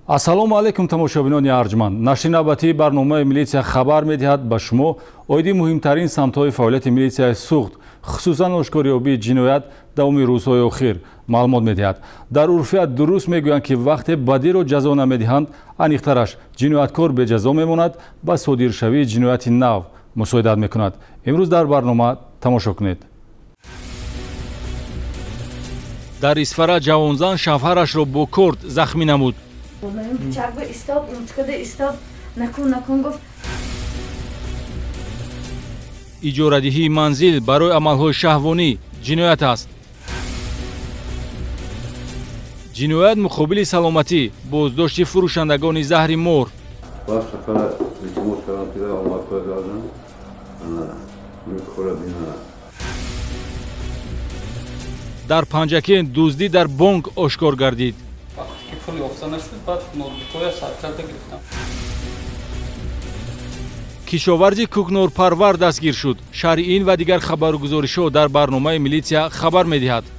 ассалому алайкум тамошобинони арҷманд. нашри навбатии барномаи милитсия хабар медиҳад ба шумо оиди муҳимтарин самтҳои фаъолияти милитсияи суғд, хусусан ошкориёбии ҷиноят давоми рӯзҳои охир маълумот медиҳад. дар урфият дуруст мегӯянд ки вақте бадиро ҷазо намедиҳанд, аниқтараш ҷинояткор беҷазо мемонад, ба содиршавии ҷинояти нав мусоидат мекунад. имрӯз дар барнома тамошо кунед. дар Исфара ҷавонзан шавҳарашро бо корд захмӣ намуд. иҷорадиҳии манзил барои амалҳои шаҳвонӣ ҷиноят аст. ҷиноят муқобили саломатӣ, боздошти фурӯшандагони заҳри мор. дар Панҷакен дуздӣ дар бонк ошкор гардид. кишоварзи кӯкнорпарвар дастгир шуд. шаҳри ин ва дигар хабаргузоришҳо дар барномаи милитсия хабар медиҳад.